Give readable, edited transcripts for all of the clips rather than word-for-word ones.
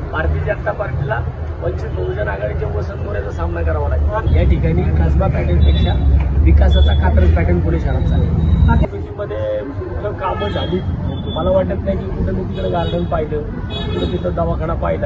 भारतीय जनता पार्टीला वंचित बहुजन आघाडीच्या वसंत मोरेचा सामना करावा लागेल। या ठिकाणी कसबा पॅटर्नपेक्षा विकासाचा कात्रज पॅटर्न पुणे शहरात चालेल। मध्ये कुठं कामं झाली, मला वाटत नाही की कुठं मी तिकडे गार्डन पाहिलं, कुठं तिथं दवाखाना पाहिला।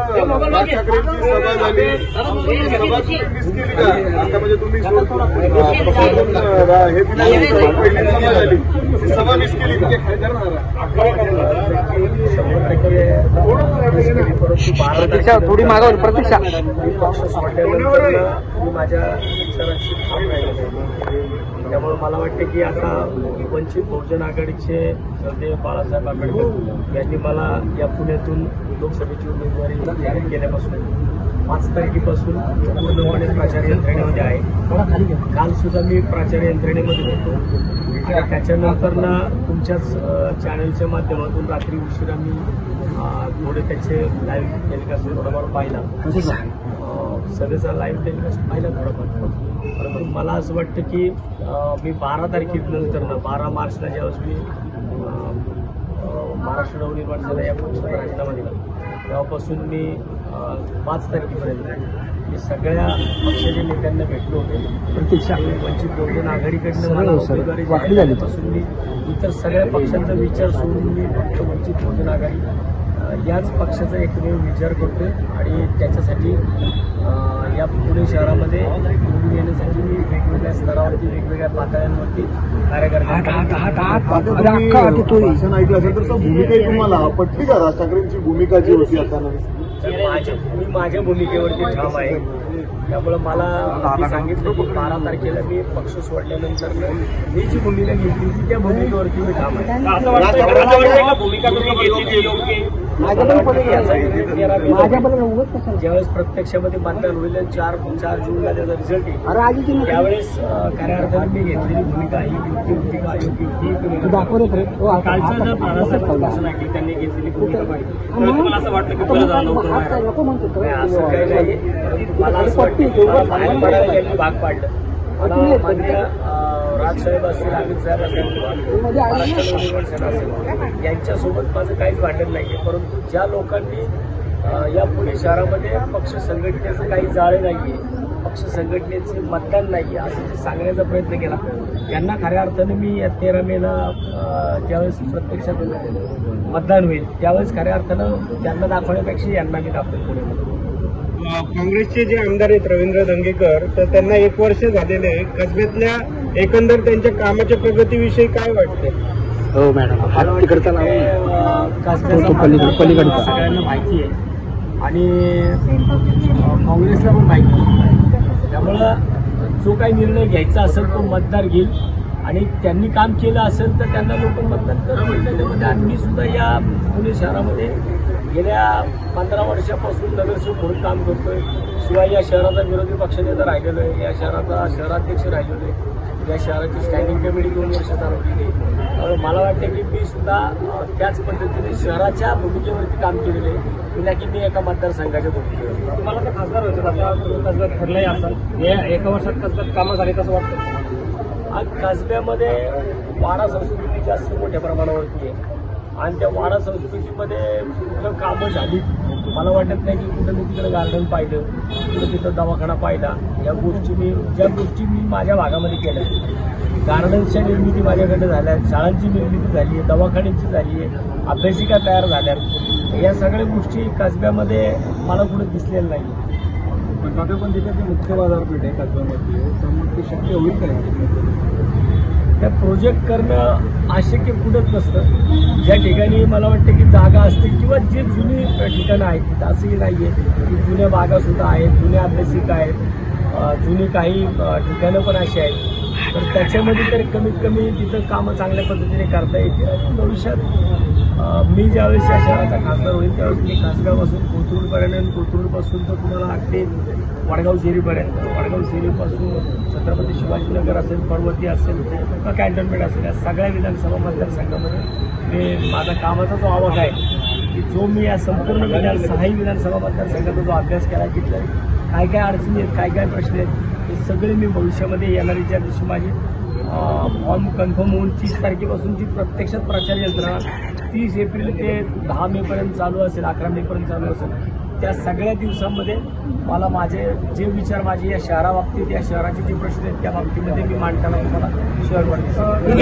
थोडी मागावर प्रतीक्षा पक्ष सोडल्यानंतर मी माझ्या विचारांशी ठाम राहिलो। त्यामुळे मला वाटतं की आता वंचित बहुजन आघाडीचे सरदेव बाळासाहेब आंबेडकर यांनी मला या पुण्यातून लोकसभेची उमेदवारी जाहीर केल्यापासून 5 तारखेपासून पूर्णपणे प्रचार यंत्रणेमध्ये आहे। काल सुद्धा मी प्रचार यंत्रणेमध्ये होतो आणि त्याच्यानंतर ना तुमच्याच चॅनलच्या माध्यमातून रात्री उशिरा मी थोडे त्याचे लाईव्ह टेलिकास्ट थोडाफार पाहिला, सगळ्याचा लाईव्ह टेलिकास्ट पाहिला थोडाफार। परंतु मला असं वाटतं की मी 12 तारखेनंतर ना 12 मार्चला ज्यावेळेस मी महाराष्ट्र नवनिर्माण झाला या पक्षाचा राजीनामा दिला, तेव्हापासून मी 5 तारखेपर्यंत मी सगळ्या पक्षाच्या नेत्यांना भेटलो होते। वंचित बहुजन आघाडीकडनं मला उमेदवारी जाहीर झाल्यापासून मी इतर सगळ्या पक्षांचा विचार सोडून मी फक्त वंचित बहुजन आघाडी याच पक्षाचा एकमेव विचार करतोय आणि त्याच्यासाठी या पुणे शहरामध्ये निवडून येण्यासाठी मी वेगवेगळ्या स्तरावरती वेगवेगळ्या पातळ्यांवरती भाषण ऐकलं असेल तर भूमिका तुम्हाला पटली का? राज ठाकरेंची भूमिका जी होती आता मी माझ्या भूमिकेवरती ठाम आहे। त्यामुळे मला सांगितलं की 12 तारखेला मी पक्ष सोडल्यानंतर मी जी भूमिका घेतली होती त्या भूमिकेवरती मी ठाम आहे। ज्यावेळेस प्रत्यक्षामध्ये मतदान होईल 4 जूनला त्याचा रिझल्ट येईल, त्यावेळेस खऱ्या अर्थाने मी घेतलेली भूमिका ही योग्य होती का अयोग्य होती कालच्या बाळासाहेब त्यांनी घेतलेली भूमिका पाहिजे। असं वाटतं की असं काही नाही, मला असं वाटतं की मला बाहेर पडायला त्यांनी भाग पाडलं। मला मान्य राजसाहेब असतील, अमित साहेब असतील, महाराष्ट्र नवनिर्माण सेना असेल, यांच्यासोबत माझं काहीच वाटत नाहीये। परंतु ज्या लोकांनी या पुणे शहरामध्ये पक्ष संघटनेचं काही जाळे नाहीये, पक्ष संघटनेचे मतदान नाहीये असं जे सांगण्याचा प्रयत्न केला, त्यांना खऱ्या अर्थाने मी या 13 मेला ज्यावेळेस प्रत्यक्षात मतदान होईल त्यावेळेस खऱ्या अर्थानं त्यांना दाखवण्यापेक्षा यांना मी दाखवेल पुण्यामध्ये। काँग्रेसचे जे आमदार आहेत रवींद्र दंगेकर, तर त्यांना 1 वर्ष झालेले आहे, कसब्यातल्या एकंदर त्यांच्या कामाच्या प्रगतीविषयी काय वाटते? हो मॅडम, हात तिकडचा पलीकडचा सगळ्यांना माहिती आहे आणि काँग्रेसला पण माहिती आहे। त्यामुळं जो काही निर्णय घ्यायचा असेल तो मतदार घेईल आणि त्यांनी काम केलं असेल तर त्यांना लोक मतदान करतील त्याच्यामध्ये। आणि मी सुद्धा या पुणे शहरामध्ये गेल्या 15 वर्षापासून नगरसेवक म्हणून काम करतोय, शिवाय या शहराचा विरोधी पक्षनेता राहिलेलो आहे, या शहराचा शहराध्यक्ष राहिलेलो आहे, या शहराची स्टँडिंग कमिटी 2 वर्ष चालवलेली आहे। त्यामुळे मला वाटतं की मी सुद्धा त्याच पद्धतीने शहराच्या भूमिकेवरती काम केलेलं आहे, ना की मी एका मतदारसंघाच्या भूमिकेवर। तुम्हाला तर खासदार व्हायचं, आता कसब्यात ठरलंय असं या 1 वर्षात कसब्यात कामं झाली कसं वाटतं? आज कसब्यामध्ये वाडा संस्कृती जास्त मोठ्या प्रमाणावरती आहे आणि त्या वाडा संस्कृतीमध्ये कुठं कामं झाली, मला वाटत नाही की कुठं मी तिकडे गार्डन पाहिलं, कुठं तिथं दवाखाना पाहिला। ज्या गोष्टी मी माझ्या भागामध्ये केल्या, गार्डन्सच्या निर्मिती माझ्याकडे झाल्या, शाळांची निर्मिती झाली आहे, दवाखान्यांची झाली आहे, अभ्यासिका तयार झाल्या, या सगळ्या गोष्टी कसब्यामध्ये मला कुठं दिसलेल्या नाही। पण तिथे मुख्य बाजारपेठ आहे कसब्यामध्ये, तर मग ते शक्य होईल का? त्या प्रोजेक्ट करणं अशक्य कुठंच नसतं। ज्या ठिकाणी मला वाटतं की जागा असते किंवा जे जुनी ठिकाणं आहेत तिथं असंही नाही आहे की जुन्या बागासुद्धा आहेत, जुन्या अभ्यासिका आहेत, जुनी काही ठिकाणं पण अशी आहेत, तर त्याच्यामध्ये तर कमीत कमी तिथं कामं चांगल्या पद्धतीने करता येतील। आणि भविष्यात मी ज्यावेळेस या शहराचा खासदार होईल त्यावेळेस मी खासगावपासून कोथरूडपर्यंत, कोथरूडपासून तर तुम्हाला अगदी वडगाव शेरीपर्यंत, वडगाव शेरीपासून छत्रपती शिवाजीनगर असेल, पर्वती असेल किंवा कॅन्टोन्मेंट असेल, या सगळ्या विधानसभा मतदारसंघामध्ये मी माझा कामाचा जो आवाज आहे की जो मी या संपूर्ण 6 विधानसभा मतदारसंघाचा जो अभ्यास केला, तिथलं काय काय अडचणी आहेत, काय काय प्रश्न आहेत, हे सगळे मी भविष्यामध्ये येणारी ज्या दिवशी माझी फॉर्म कन्फर्म होऊन 30 तारखेपासूनची प्रत्यक्षात प्रचार यंत्रणा 30 एप्रिल ते 10 मे पर्यंत चालू असेल, 11 मे पर्यंत चालू असेल, त्या सगळ्या दिवसांमध्ये मला माझे जे विचार माझे या शहराबाबतीत, या शहराचे जे प्रश्न आहेत त्या बाबतीमध्ये मी मांडताना तुम्हाला शहर वाटतं.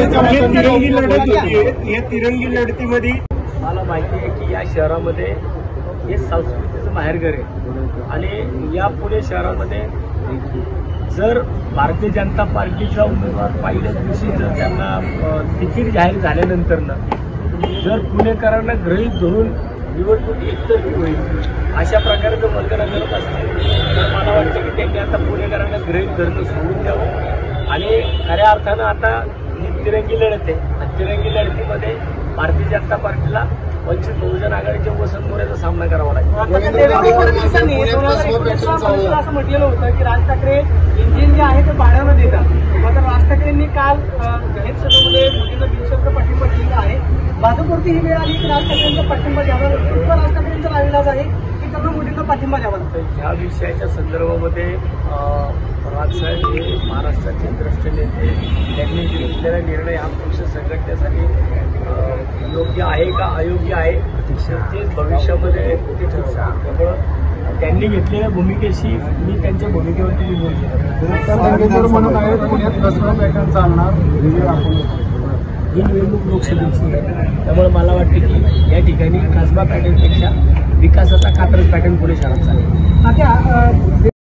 या तिरंगी लढतीमध्ये मला माहिती आहे की या शहरामध्ये हे संस्कृतीचं माहेरघर आहे आणि या पुणे शहरामध्ये जर भारतीय जनता पार्टीचा उमेदवार पहिल्याच दिवशी जर त्यांना तिकीट जाहीर झाल्यानंतरनं जर पुणेकरांना गृहीत धरून निवडणूक एकतर्फी होईल अशा प्रकारे जर वल्गना करत असतील तर मला वाटतं की त्यांनी आता पुणेकरांना गृहीत धरणं सोडून द्यावं आणि खऱ्या अर्थानं आता ही तिरंगी लढत आहे आणि तिरंगी लढतीमध्ये भारतीय जनता पार्टीला वंचित बहुजन आघाडीच्या वसंत मोरेचा सामना करावा लागेल. देवेंद्र फडणवीसांनी 2019 असं म्हटलेलं होतं की राज ठाकरे इंजिन जे आहे ते भाड्यानं देतात. मात्र राज ठाकरेंनी काल जाहीर सभेमध्ये मोदींना बिनशर्त पाठिंबा दिलेला आहे. भाजपवरती ही वेळ आली की राज ठाकरेंचा पाठिंबा द्यावा लागतो किंवा राज ठाकरेंचा नाविलाज आहे की त्यांना मोदींना पाठिंबा द्यावा लागतो. ह्या विषयाच्या संदर्भामध्ये राजसाहेब हे महाराष्ट्राचे ज्येष्ठ नेते, त्यांनी घेतलेला निर्णय हा पक्ष संघटनेसाठी योग्य आहे का अयोग्य आहे ते भविष्यामध्ये ते ठरवतात. त्यामुळं त्यांनी घेतलेल्या भूमिकेशी मी त्यांच्या भूमिकेवरती दंगेकर म्हणून आहे पुण्यात कसबा पॅटर्न चालणार ही निवडणूक लोकसभेची आहे. त्यामुळे मला वाटतं की या ठिकाणी कसबा पॅटर्नपेक्षा विकासाचा कात्रज पॅटर्न पुणे शहरात चालेल. आता